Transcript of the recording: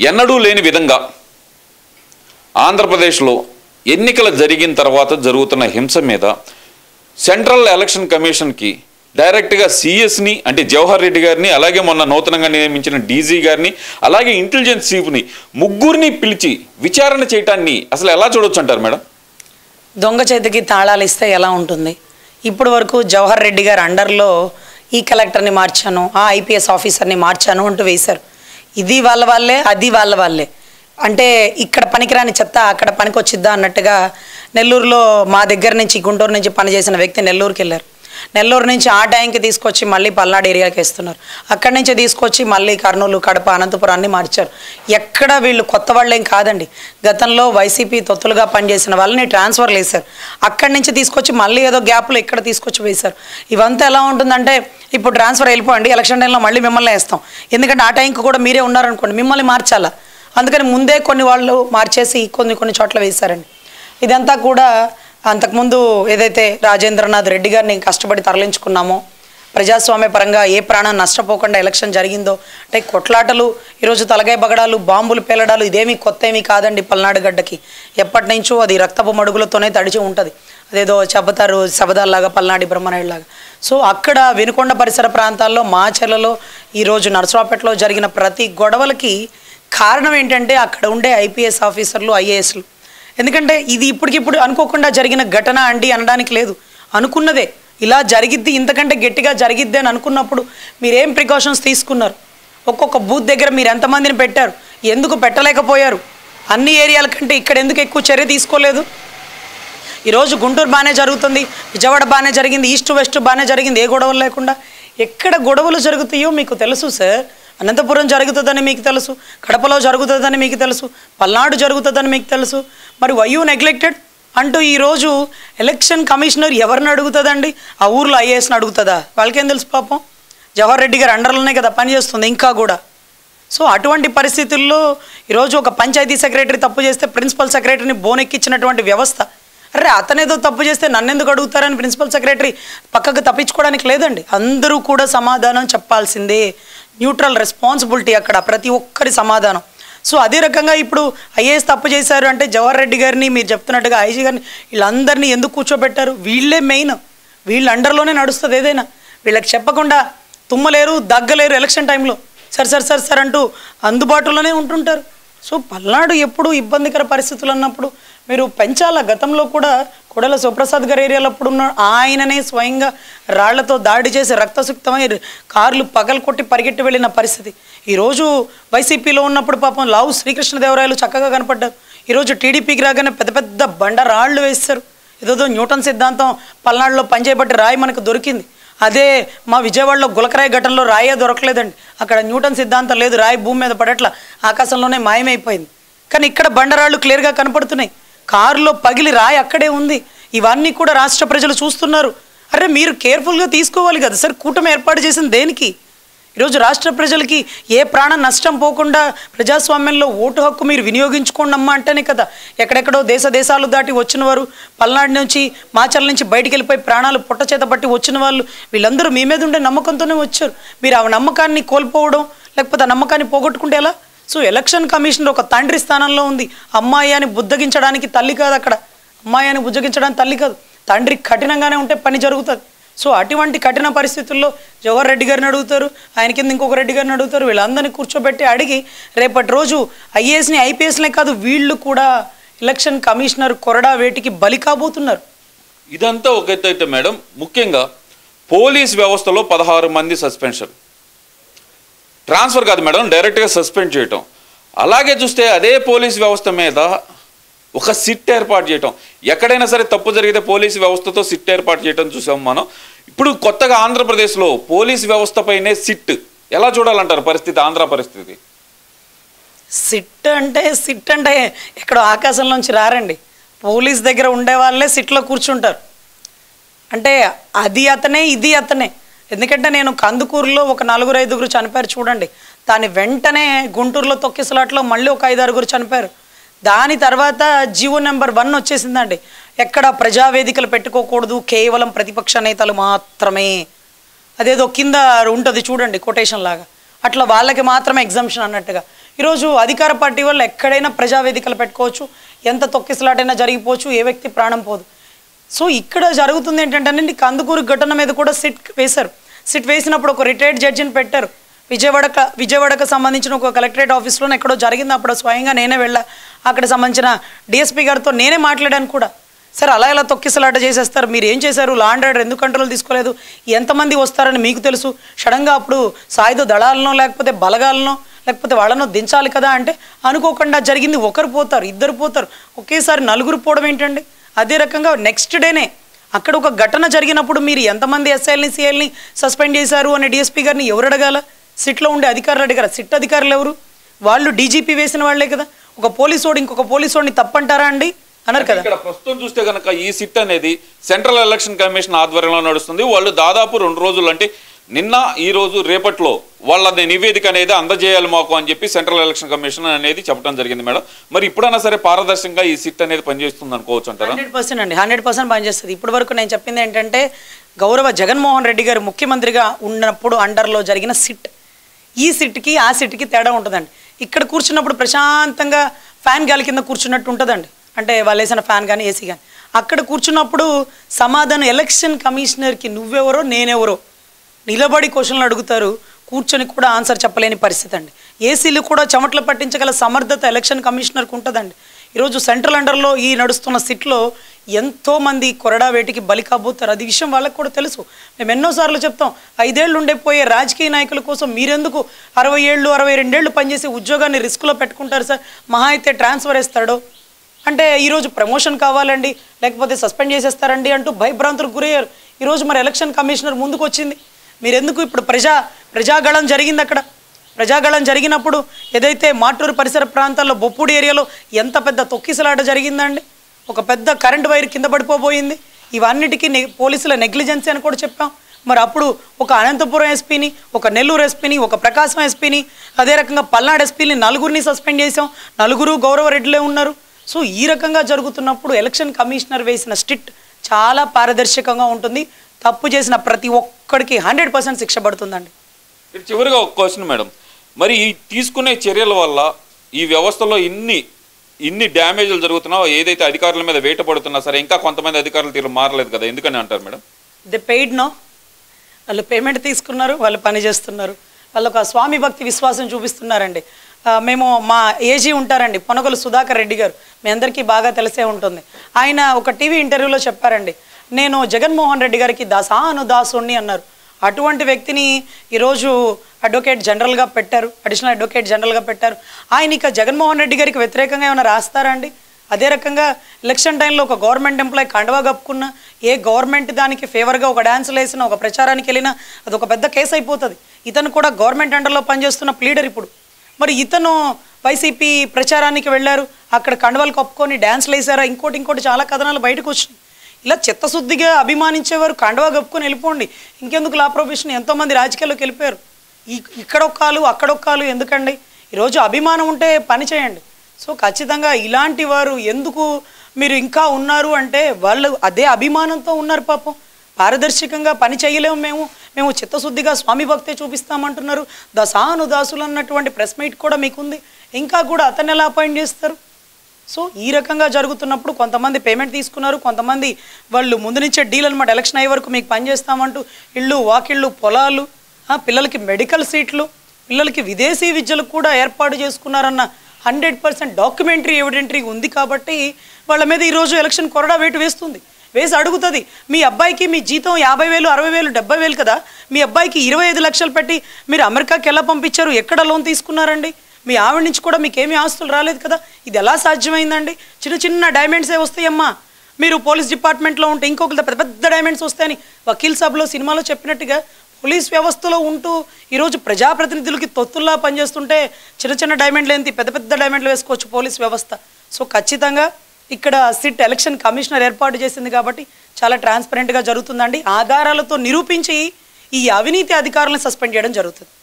ఎన్నడూ లేని విధంగా ఆంధ్రప్రదేశ్లో ఎన్నికలు జరిగిన తర్వాత జరుగుతున్న హింస మీద సెంట్రల్ ఎలక్షన్ కమిషన్కి డైరెక్ట్గా సిఎస్ని అంటే జవహర్ రెడ్డి గారిని, అలాగే మొన్న నూతనంగా నియమించిన డీజీ గారిని, అలాగే ఇంటెలిజెన్స్ చీఫ్ని ముగ్గురిని పిలిచి విచారణ చేయటాన్ని అసలు ఎలా చూడొచ్చు అంటారు మేడం? దొంగ చేతికి తాళాలు ఇస్తే ఎలా ఉంటుంది? ఇప్పటి వరకు జవహర్ రెడ్డి గారు అండర్లో ఈ కలెక్టర్ని మార్చాను, ఆ ఐపీఎస్ ఆఫీసర్ని మార్చాను అంటూ వేశారు. ఇది వాళ్ళ వాళ్ళే, అది వాళ్ళ వాళ్ళే. అంటే ఇక్కడ పనికిరాని చెత్త అక్కడ పనికి వచ్చిద్దా అన్నట్టుగా నెల్లూరులో మా దగ్గర నుంచి గుంటూరు నుంచి పనిచేసిన వ్యక్తి నెల్లూరుకి వెళ్ళారు. నెల్లూరు నుంచి ఆ ట్యాంక్కి తీసుకొచ్చి మళ్ళీ పల్నాడు ఏరియాకి వేస్తున్నారు. అక్కడి నుంచి తీసుకొచ్చి మళ్ళీ కర్నూలు, కడప, అనంతపురాన్ని మార్చారు. ఎక్కడ వీళ్ళు కొత్త వాళ్ళేం కాదండి. గతంలో వైసీపీ తొత్తులుగా పనిచేసిన వాళ్ళని ట్రాన్స్ఫర్లు వేశారు. అక్కడి నుంచి తీసుకొచ్చి మళ్ళీ ఏదో గ్యాప్లో ఇక్కడ తీసుకొచ్చి వేశారు. ఇవంతా ఎలా ఉంటుందంటే, ఇప్పుడు ట్రాన్స్ఫర్ వెళ్ళిపోండి, ఎలక్షన్ టైంలో మళ్ళీ మిమ్మల్ని వేస్తాం, ఎందుకంటే ఆ టైంకి కూడా మీరే ఉన్నారనుకోండి, మిమ్మల్ని మార్చాలా, అందుకని ముందే కొన్ని వాళ్ళు మార్చేసి కొన్ని చోట్ల వేశారండి. ఇదంతా కూడా అంతకుముందు ఏదైతే రాజేంద్రనాథ్ రెడ్డి గారిని కష్టపడి తరలించుకున్నామో, ప్రజాస్వామ్య పరంగా ఏ ప్రాణం నష్టపోకుండా ఎలక్షన్ జరిగిందో, అంటే కొట్లాటలు, ఈరోజు తలగాయ బగడాలు, బాంబులు పేలడాలు ఇదేమీ కొత్త ఏమీ కాదండి. పల్నాడు గడ్డకి ఎప్పటి నుంచో అది రక్తపు మడుగులతోనే తడిచి ఉంటుంది. అదేదో చెబుతారు శబదాల్లాగా, పల్నాడి బ్రహ్మనాయుడులాగా. సో అక్కడ వెనుకొండ పరిసర ప్రాంతాల్లో, మాచర్లలో, ఈరోజు నరసరావుపేటలో జరిగిన ప్రతి గొడవలకి కారణం ఏంటంటే అక్కడ ఉండే ఐపీఎస్ ఆఫీసర్లు, ఐఏఎస్లు. ఎందుకంటే ఇది ఇప్పటికిప్పుడు అనుకోకుండా జరిగిన ఘటన అండి అనడానికి లేదు, అనుకున్నదే. ఇలా జరిగిద్ది, ఇంతకంటే గట్టిగా జరిగిద్ది అని అనుకున్నప్పుడు మీరేం ప్రికాషన్స్ తీసుకున్నారు? ఒక్కొక్క బూత్ దగ్గర మీరు ఎంతమందిని పెట్టారు? ఎందుకు పెట్టలేకపోయారు? అన్ని ఏరియాల కంటే ఇక్కడ ఎందుకు ఎక్కువ చర్య తీసుకోలేదు? ఈరోజు గుంటూరు బాగానే జరుగుతుంది, విజయవాడ బాగానే జరిగింది, ఈస్ట్ వెస్ట్ బాగానే జరిగింది, ఏ గొడవలు లేకుండా. ఎక్కడ గొడవలు జరుగుతాయో మీకు తెలుసు సార్. అనంతపురం జరుగుతుందని మీకు తెలుసు, కడపలో జరుగుతుందని మీకు తెలుసు, పల్నాడు జరుగుతుందని మీకు తెలుసు. మరి వై యూ నెగ్లెక్టెడ్ అంటూ ఈరోజు ఎలక్షన్ కమిషనర్ ఎవరిని అడుగుతుందండి? ఆ ఊర్లో ఐఏఎస్ని అడుగుతుందా? వాళ్ళకేం తెలుసు పాపం? జవహర్ రెడ్డి గారు అండర్లోనే కదా పనిచేస్తుంది ఇంకా కూడా. సో అటువంటి పరిస్థితుల్లో ఈరోజు ఒక పంచాయతీ సెక్రటరీ తప్పు చేస్తే ప్రిన్సిపల్ సెక్రటరీని బోనెక్కించినటువంటి వ్యవస్థ. అరే అతనేదో తప్పు చేస్తే నన్నెందుకు అడుగుతారని ప్రిన్సిపల్ సెక్రటరీ పక్కకు తప్పించుకోవడానికి లేదండి. అందరూ కూడా సమాధానం చెప్పాల్సిందే. న్యూట్రల్ రెస్పాన్సిబిలిటీ అక్కడ ప్రతి ఒక్కరి సమాధానం. సో అదే రకంగా ఇప్పుడు ఐఏఎస్ తప్పు చేశారు అంటే జవహర్ రెడ్డి గారిని మీరు చెప్తున్నట్టుగా ఐజీ గారిని వీళ్ళందరినీ ఎందుకు కూర్చోబెట్టారు? వీళ్ళే మెయిన్, వీళ్ళ అండర్లోనే నడుస్తుంది ఏదైనా. వీళ్ళకి చెప్పకుండా తుమ్మలేరు, దగ్గలేరు. ఎలక్షన్ టైంలో సార్ అంటూ అందుబాటులోనే ఉంటుంటారు. సో పల్నాడు ఎప్పుడు ఇబ్బందికర పరిస్థితులు అన్నప్పుడు మీరు పెంచాల. గతంలో కూడా కొడల శివప్రసాద్ గారి ఏరియాలో అప్పుడు ఉన్న ఆయననే స్వయంగా రాళ్లతో దాడి చేసి రక్తసిక్తమై కార్లు పగలు కొట్టి పరిగెట్టి వెళ్ళిన పరిస్థితి. ఈరోజు వైసీపీలో ఉన్నప్పుడు పాపం లావు శ్రీకృష్ణదేవరాయలు చక్కగా కనపడ్డారు. ఈరోజు టీడీపీకి రాగానే పెద్ద పెద్ద బండ రాళ్ళు వేస్తారు. ఏదో న్యూటన్ సిద్ధాంతం పల్నాడులో పనిచేయబట్టి రాయి మనకు దొరికింది. అదే మా విజయవాడలో గులకరాయి ఘటనలో రాయే దొరకలేదండి. అక్కడ న్యూటన్ సిద్ధాంతం లేదు, రాయి భూమి మీద పడట్ల ఆకాశంలోనే మాయమైపోయింది. కానీ ఇక్కడ బండరాళ్ళు క్లియర్గా కనపడుతున్నాయి. కారులో పగిలి రాయి అక్కడే ఉంది. ఇవన్నీ కూడా రాష్ట్ర ప్రజలు చూస్తున్నారు. అరే మీరు కేర్ఫుల్గా తీసుకోవాలి కదా సార్. కూటమి ఏర్పాటు చేసింది దేనికి? ఈరోజు రాష్ట్ర ప్రజలకి ఏ ప్రాణ నష్టం పోకుండా ప్రజాస్వామ్యంలో ఓటు హక్కు మీరు వినియోగించుకోండి అమ్మా అంటేనే కదా. ఎక్కడెక్కడో దేశాలు దాటి వచ్చిన వారు, పల్నాడు నుంచి మాచర్ల నుంచి బయటికి వెళ్ళిపోయి ప్రాణాలు పొట్ట చేత పట్టి వచ్చిన వాళ్ళు, వీళ్ళందరూ మీ మీద ఉండే నమ్మకంతోనే వచ్చారు. మీరు ఆ నమ్మకాన్ని కోల్పోవడం, లేకపోతే ఆ నమ్మకాన్ని పోగొట్టుకుంటే ఎలా? సో ఎలక్షన్ కమిషనర్ ఒక తండ్రి స్థానంలో ఉంది. అమ్మాయి అని బుద్ధగించడానికి తల్లి కాదు అక్కడ. అమ్మాయి అని బుద్ధగించడానికి తల్లి కాదు, తండ్రి కఠినంగానే ఉంటే పని జరుగుతుంది. సో అటువంటి కఠిన పరిస్థితుల్లో జవహర్ రెడ్డి గారిని అడుగుతారు, ఆయన కింద ఇంకొక రెడ్డి గారిని అడుగుతారు. వీళ్ళందరినీ కూర్చోబెట్టి అడిగి రేపటి రోజు ఐఏఎస్ని ఐపీఎస్నే కాదు వీళ్ళు కూడా ఎలక్షన్ కమిషనర్ కొరడా వేటికి బలి కాబోతున్నారు. ఇదంతా ఒక ఎత్తు అయితే మేడం, ముఖ్యంగా పోలీస్ వ్యవస్థలో 16 మంది సస్పెన్షన్, ట్రాన్స్ఫర్ కాదు మేడం, డైరెక్ట్గా సస్పెండ్ చేయటం. అలాగే చూస్తే అదే పోలీస్ వ్యవస్థ మీద ఒక సిట్ ఏర్పాటు చేయటం, ఎక్కడైనా సరే తప్పు జరిగితే పోలీసు వ్యవస్థతో సిట్ ఏర్పాటు చేయటం చూసాం మనం. ఇప్పుడు కొత్తగా ఆంధ్రప్రదేశ్లో పోలీస్ వ్యవస్థపైనే సిట్ ఎలా చూడాలంటారు పరిస్థితి, ఆంధ్ర పరిస్థితి? సిట్ అంటే ఎక్కడో ఆకాశంలోంచి రారండి. పోలీస్ దగ్గర ఉండే వాళ్ళే సిట్లో కూర్చుంటారు. అంటే అది అతనే, ఇది అతనే. ఎందుకంటే నేను కందుకూరులో ఒక 4-5 చనిపోయారు చూడండి. దాని వెంటనే గుంటూరులో తొక్కిసలాట్లో మళ్ళీ ఒక 5-6 చనిపోయారు. దాని తర్వాత జీవో నెంబర్ 1 వచ్చేసిందండి. ఎక్కడ ప్రజావేదికలు పెట్టుకోకూడదు, కేవలం ప్రతిపక్ష నేతలు మాత్రమే. అదేదో కింద ఉంటుంది చూడండి కొటేషన్ లాగా, అట్లా వాళ్ళకి మాత్రమే ఎగ్జంప్షన్ అన్నట్టుగా. ఈరోజు అధికార పార్టీ వాళ్ళు ఎక్కడైనా ప్రజావేదికలు పెట్టుకోవచ్చు, ఎంత తొక్కిసలాటైనా జరిగిపోవచ్చు, ఏ వ్యక్తి ప్రాణం పోదు. సో ఇక్కడ జరుగుతుంది ఏంటంటే కందుకూరు ఘటన మీద కూడా సిట్ వేశారు. సిట్ వేసినప్పుడు ఒక రిటైర్డ్ జడ్జిని పెట్టారు. విజయవాడకు సంబంధించిన ఒక కలెక్టరేట్ ఆఫీస్లోనే ఎక్కడో జరిగింది. అప్పుడు స్వయంగా నేనే వెళ్ళా. అక్కడ సంబంధించిన డిఎస్పీ గారితో నేనే మాట్లాడాను కూడా. సార్ అలా ఎలా తొక్కిసలాట చేసేస్తారు, మీరు ఏం చేశారు, లా అండ్ ఆర్డర్ ఎందుకు కంట్రోల్ తీసుకోలేదు, ఎంతమంది వస్తారని మీకు తెలుసు, సడన్గా అప్పుడు సాయుధ దళాలనో లేకపోతే బలగాలనో లేకపోతే వాళ్ళనో దించాలి కదా అంటే అనుకోకుండా జరిగింది. ఒకరు పోతారు, ఇద్దరు పోతారు, ఒకేసారి నలుగురు పోవడం ఏంటండి? అదే రకంగా నెక్స్ట్ డేనే అక్కడ ఒక ఘటన జరిగినప్పుడు మీరు ఎంతమంది ఎస్ఐల్ని సిఐల్ని సస్పెండ్ చేశారు అని డిఎస్పీ గారిని ఎవరు అడగాల? సిట్లో ఉండే అధికారులు అడిగారు. సిట్ అధికారులు ఎవరు? వాళ్ళు డీజీపీ వేసిన వాళ్లే కదా. ఒక పోలీసోడు ఇంకొక పోలీసోడిని తప్పంటారా అండి? అన్నారు కదా. ఇక్కడ ప్రస్తుతం చూస్తే కనుక ఈ సిట్ అనేది సెంట్రల్ ఎలక్షన్ కమిషన్ ఆధ్వర్యంలో నడుస్తుంది. వాళ్ళు దాదాపు 2 రోజులు అంటే నిన్న ఈ రోజు రేపట్లో వాళ్ళ నివేదిక అనేది అందజేయాలి మాకు అని చెప్పి సెంట్రల్ ఎలక్షన్ కమిషన్ అనేది చెప్పడం జరిగింది మేడం. మరి ఇప్పుడైనా సరే పారదర్శకంగా ఈ సిట్ అనేది పనిచేస్తుంది అనుకోవచ్చు అంటారా? 100% అండి, 100% పనిచేస్తుంది. ఇప్పటి వరకు నేను చెప్పింది ఏంటంటే గౌరవ జగన్మోహన్ రెడ్డి గారు ముఖ్యమంత్రిగా ఉన్నప్పుడు అండర్లో జరిగిన సిట్, ఈ సిట్కి ఆ సిట్కి తేడా ఉంటుందండి. ఇక్కడ కూర్చున్నప్పుడు ప్రశాంతంగా ఫ్యాన్ గాలి కింద కూర్చున్నట్టు ఉంటుందండి, అంటే వాళ్ళు వేసిన ఫ్యాన్ కానీ ఏసీ కానీ. అక్కడ కూర్చున్నప్పుడు సమాధానం ఎలక్షన్ కమిషనర్కి నువ్వెవరో నేనెవరో నిలబడి క్వశ్చన్లు అడుగుతారు, కూర్చొని కూడా ఆన్సర్ చెప్పలేని పరిస్థితి అండి. ఏసీలు కూడా చెమటలు పట్టించగల సమర్థత ఎలక్షన్ కమిషనర్కి ఉంటుందండి. ఈరోజు సెంట్రల్ అండర్లో ఈ నడుస్తున్న సిట్లో ఎంతోమంది కొరడా వేటికి బలి కాబోతారు. అది విషయం వాళ్ళకి కూడా తెలుసు. మేము ఎన్నోసార్లు చెప్తాం, 5 ఏళ్ళు ఉండిపోయే రాజకీయ నాయకుల కోసం మీరెందుకు 60 ఏళ్ళు 62 ఏళ్ళు పనిచేసే ఉద్యోగాన్ని రిస్క్లో పెట్టుకుంటారు సార్? మహా అయితే ట్రాన్స్ఫర్ వేస్తాడో అంటే ఈరోజు ప్రమోషన్ కావాలండి లేకపోతే సస్పెండ్ చేసేస్తారండి అంటూ భయభ్రాంతులకు గురయ్యారు. ఈరోజు మరి ఎలక్షన్ కమిషనర్ ముందుకు వచ్చింది. మీరెందుకు ఇప్పుడు ప్రజాగళం జరిగింది. అక్కడ ప్రజాగళం జరిగినప్పుడు ఏదైతే మాటూరు పరిసర ప్రాంతాల్లో బొప్పూడి ఏరియాలో ఎంత పెద్ద తొక్కిసలాట జరిగిందండి. ఒక పెద్ద కరెంట్ వైర్ కింద పడిపోబోయింది. ఇవన్నిటికీ పోలీసుల నెగ్లిజెన్సీ అని కూడా చెప్పాం. మరి అప్పుడు ఒక అనంతపురం ఎస్పీని, ఒక నెల్లూరు ఎస్పీని, ఒక ప్రకాశం ఎస్పీని, అదే రకంగా పల్నాడు ఎస్పీని 4గురిని సస్పెండ్ చేసాం. 4 గౌరవ రెడ్డిలే ఉన్నారు. సో ఈ రకంగా జరుగుతున్నప్పుడు ఎలక్షన్ కమిషనర్ వేసిన స్ట్రిక్ట్ చాలా పారదర్శకంగా ఉంటుంది. తప్పు చేసిన ప్రతి ఒక్కడికి 100% శిక్ష పడుతుందండి. చివరిగా ఒక క్వశ్చన్ మేడం, మరి ఈ తీసుకునే చర్యల వల్ల ఈ వ్యవస్థలో ఇన్ని డ్యామేజ్లు జరుగుతున్నా, ఏదైతే అధికారుల మీద వేట పడుతున్నా సరే ఇంకా కొంతమంది అధికారులు తీరు మారలేదు కదా, ఎందుకని అంటారు మేడం? దే పెయిడ్ నో, వాళ్ళు పేమెంట్ తీసుకున్నారు, వాళ్ళు పని చేస్తున్నారు, వాళ్ళు ఒక స్వామి భక్తి విశ్వాసం చూపిస్తున్నారండి. మేము మా ఏజీ ఉంటారండి పొనగలు సుధాకర్ రెడ్డి గారు, మీ అందరికీ బాగా తెలిసే ఉంటుంది. ఆయన ఒక టీవీ ఇంటర్వ్యూలో చెప్పారండి, నేను జగన్మోహన్ రెడ్డి గారికి దాసుణ్ణి అన్నారు. అటువంటి వ్యక్తిని ఈరోజు అడ్వకేట్ జనరల్గా పెట్టారు, అడిషనల్ అడ్వకేట్ జనరల్గా పెట్టారు. ఆయన ఇక జగన్మోహన్ రెడ్డి గారికి వ్యతిరేకంగా ఏమైనా రాస్తారా అండి? అదే రకంగా ఎలక్షన్ టైంలో ఒక గవర్నమెంట్ ఎంప్లాయీ కండవా కప్పుకున్న, ఏ గవర్నమెంట్ దానికి ఫేవర్గా ఒక డ్యాన్సులు వేసినా, ఒక ప్రచారానికి వెళ్ళినా అదొక పెద్ద కేసు అయిపోతుంది. ఇతను కూడా గవర్నమెంట్ అండర్లో పనిచేస్తున్న ప్లీడర్. ఇప్పుడు మరి ఇతను వైసీపీ ప్రచారానికి వెళ్ళారు, అక్కడ కండవాలు కప్పుకొని డ్యాన్స్లు వేసారా, ఇంకోటి చాలా కథనాలు బయటకు వచ్చినాయి. ఇలా చిత్తశుద్ధిగా అభిమానించేవారు కండవా కప్పుకొని వెళ్ళిపోండి, ఇంకెందుకు లా ప్రొఫెషన్. ఎంతోమంది రాజకీయాల్లోకి వెళ్ళిపోయారు. ఇక్కడొక్కాలు అక్కడొక్కాలు ఎందుకండి? ఈరోజు అభిమానం ఉంటే పని చేయండి. సో ఖచ్చితంగా ఇలాంటి వారు ఎందుకు మీరు ఇంకా ఉన్నారు అంటే వాళ్ళు అదే అభిమానంతో ఉన్నారు. పాపం పారదర్శకంగా పని చేయలేము మేము చిత్తశుద్ధిగా స్వామి భక్తే చూపిస్తామంటున్నారు. దాసులు అన్నటువంటి ప్రెస్ మీట్ కూడా మీకుంది, ఇంకా కూడా అతన్ని ఎలా అపాయింట్ చేస్తారు? సో ఈ రకంగా జరుగుతున్నప్పుడు కొంతమంది పేమెంట్ తీసుకున్నారు, కొంతమంది వాళ్ళు ముందు నుంచే డీల్ అనమాట, ఎలక్షన్ అయ్యే వరకు మీకు పని చేస్తామంటూ ఇళ్ళు వాకిళ్ళు పొలాలు, పిల్లలకి మెడికల్ సీట్లు, పిల్లలకి విదేశీ విద్యలు కూడా ఏర్పాటు చేసుకున్నారన్న 100% డాక్యుమెంటరీ ఎవిడెంటరీ ఉంది. కాబట్టి వాళ్ళ మీద ఈరోజు ఎలక్షన్ కొరడా వేసి అడుగుతుంది, మీ అబ్బాయికి మీ జీతం 50,000 60,000 70,000 కదా, మీ అబ్బాయికి 25 లక్షలు పెట్టి మీరు అమెరికాకి ఎలా పంపించారు, ఎక్కడ లోన్ తీసుకున్నారండి, మీ ఆవిడ నుంచి కూడా మీకేమీ ఆస్తులు రాలేదు కదా, ఇది ఎలా సాధ్యమైందండి? చిన్న డైమండ్సే వస్తాయమ్మా, మీరు పోలీస్ డిపార్ట్మెంట్లో ఉంటే ఇంకొక పెద్ద డైమండ్స్ వస్తాయని వకీల్ సాబ్లో సినిమాలో చెప్పినట్టుగా పోలీస్ వ్యవస్థలో ఉంటూ ఈరోజు ప్రజాప్రతినిధులకి తొత్తుల్లా పనిచేస్తుంటే చిన్న డైమండ్లు ఏంటి, పెద్ద డైమండ్లు వేసుకోవచ్చు పోలీస్ వ్యవస్థ. సో ఖచ్చితంగా ఇక్కడ సిట్ ఎలక్షన్ కమిషనర్ ఏర్పాటు చేసింది కాబట్టి చాలా ట్రాన్స్పరెంట్గా జరుగుతుందండి. ఆధారాలతో నిరూపించి ఈ అవినీతి అధికారులను సస్పెండ్ చేయడం జరుగుతుంది.